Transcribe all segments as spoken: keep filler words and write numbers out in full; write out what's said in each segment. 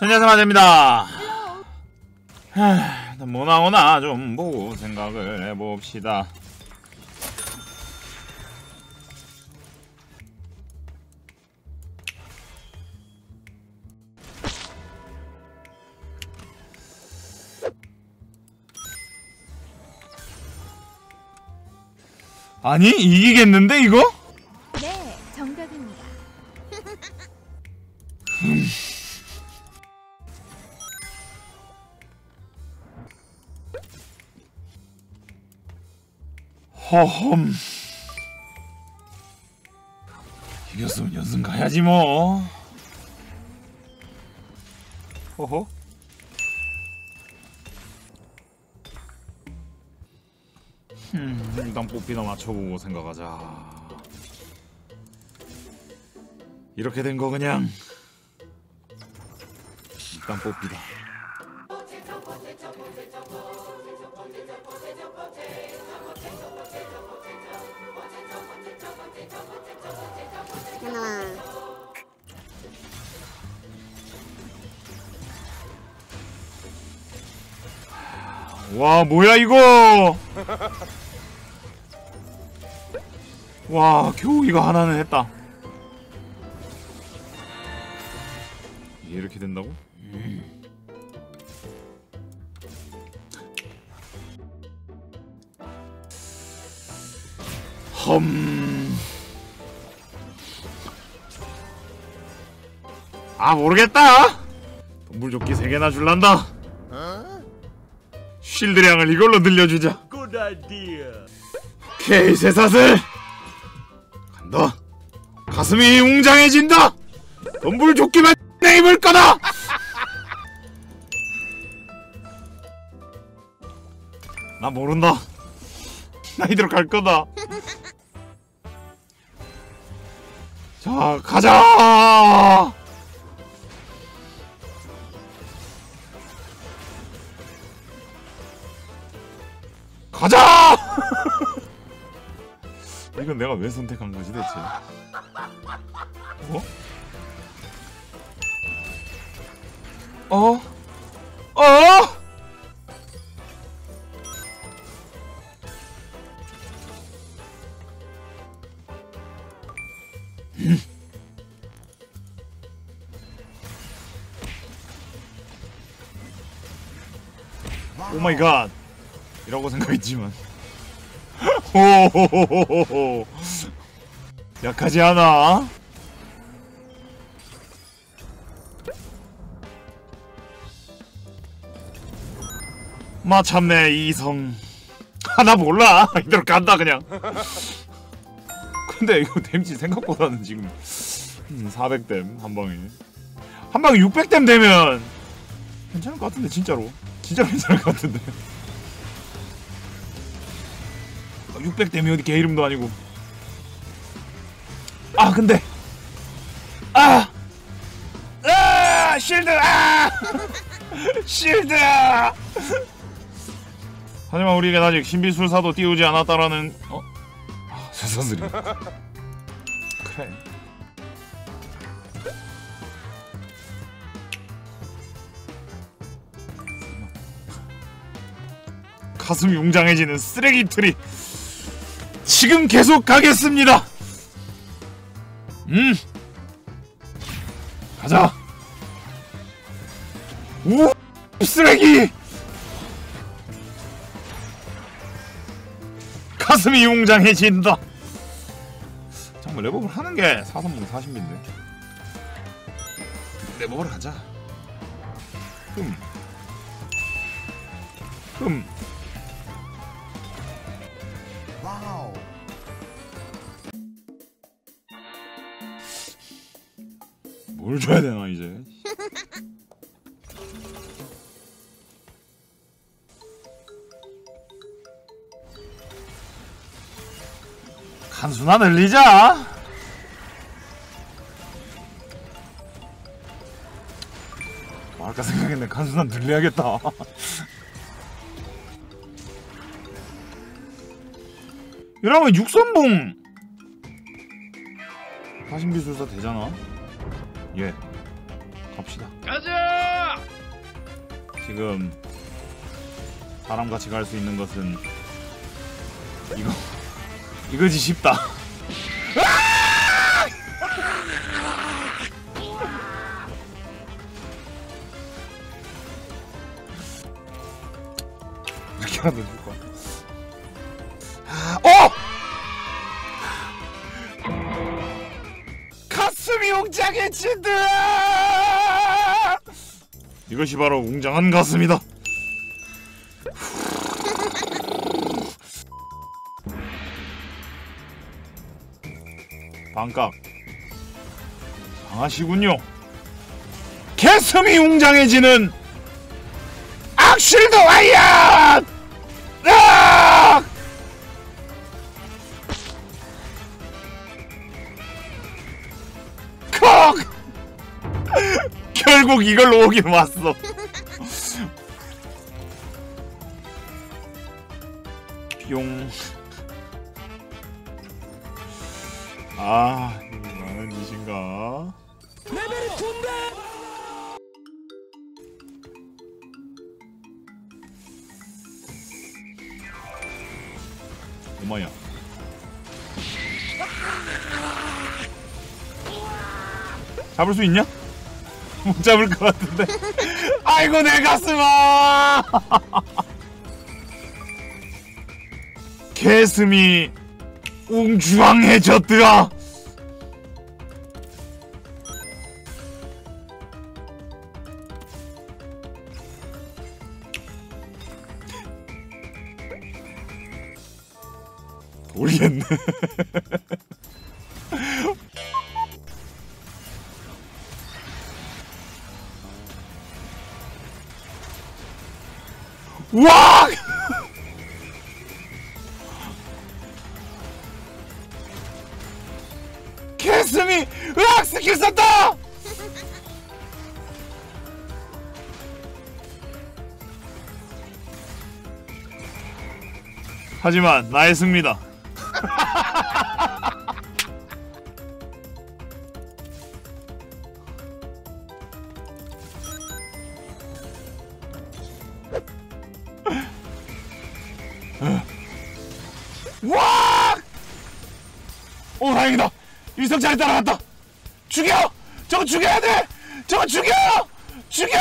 천년사마제입니다. 뭐 나오나 좀 보고 생각을 해봅시다. 아니 이기겠는데 이거? 네, 정답입니다. 허험. 이겼으면 연승 가야지 뭐. 허허. 음, 일단 뽑기나 맞춰보고 생각하자. 이렇게 된 거 그냥 일단 뽑기다. 와 뭐야 이거. 와 겨우 이거 하나는 했다. 이게 이렇게 된다고? 음. 험... 아 모르겠다. 동물조끼 세 개나 줄란다. 쉴드량을 이걸로 늘려주자. 오케이 쇠사슬 간다. 가슴이 웅장해진다. 동물조끼만 내 입을 거다. 나 모른다. 나 이대로 갈 거다. 자 가자. 가자! 이건 내가 왜 선택한 거지 대체? 어? 어? 어? 음. 오 마이 갓. 이라고 생각했지만 호호호호호 약하지 않아? 마참내 이성. 하나 몰라. 이대로 간다 그냥. 근데 이거 데미지 생각보다는 지금 음, 사백 댐 한방에 한방에 육백 댐 되면 괜찮을 것 같은데 진짜로 진짜 괜찮을 것 같은데. 육백 댐이 어디 개 이름도 아니고. 아 근데 아! 아! 실드! 아! 실드! 하지만 우리에겐 아직 신비술사도 띄우지 않았다라는 어? 아, 쇠사슬이 그래. 가슴이 웅장해지는 쓰레기 트리 지금 계속 가겠습니다. 음 가자. 우 쓰레기. 가슴이 웅장해진다. 잠깐만 랩업을 하는 게 사삼분 사십인데 랩업을 가자. 흠 흠. 와우. 뭘 줘야 되나 이제. 간수나 늘리자. 뭐 아까 생각했네. 간수나 늘려야겠다. 이러면 육선봉 사신비술사 되잖아. 예 갑시다. 가자. 지금 사람 같이 갈 수 있는 것은 이거 이거지 싶다. 이렇게 하면 될 것 같아. 어! 가슴이 웅장해진다. 이것이 바로 웅장한 가슴이다. 반각 강하시군요. 가슴이 웅장해지는 악실드 와이어! 아! 콕! 결국 이걸로 오긴 왔어. 뿅. 아, 나는 이신가? 레벨이 군대! 오마야. 잡을 수 있냐? 못 잡을 것 같은데. 아이고 내 가슴아. 개슴이 웅주황해졌더라. 모르겠네. 와! 개슴이 으악 스킬 썼다! 하지만 나의 승리다. 와! 오 다행이다. 일성차례 따라갔다. 죽여! 저거 죽여야 돼! 저거 죽여! 죽여!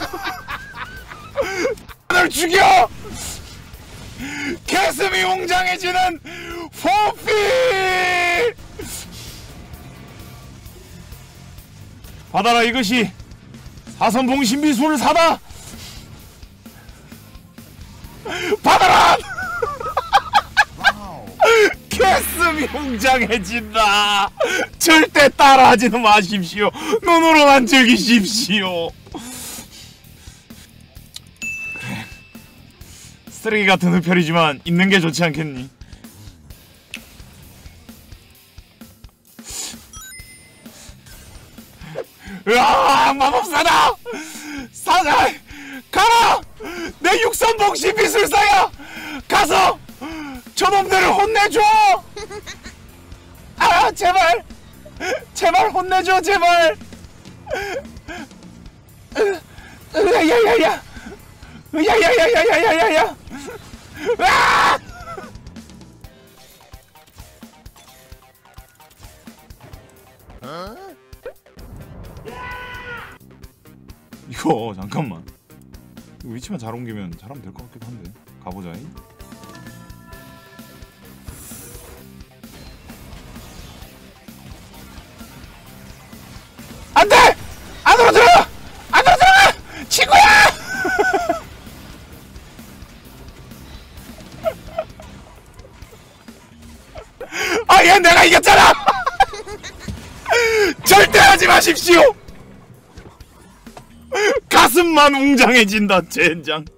널 죽여! 가슴이 웅장해지는 포피! 받아라 이것이 사선봉 신비술을 사다! 받아라! 가슴이 웅장해진다. 절대 따라하지는 마십시오. 눈으로만 즐기십시오. 그래. 쓰레기 같은 흡혈이지만 있는 게 좋지 않겠니? 으악! 마법사다! 사자! 가라! 내 육선봉 신비술사야! 가서! 저놈들을 혼내줘! 아 제발! 제발 혼내줘 제발! 야야야야! 야야야야야야야야! 아! 이거 잠깐만. 이거 위치만 잘 옮기면 잘하면 될 것 같기도 한데. 가보자. 안돼! 안으로 들어가! 안으로 들어가! 친구야! 아, 얘 내가 이겼잖아! 절대 하지 마십시오! 가슴만 웅장해진다, 젠장.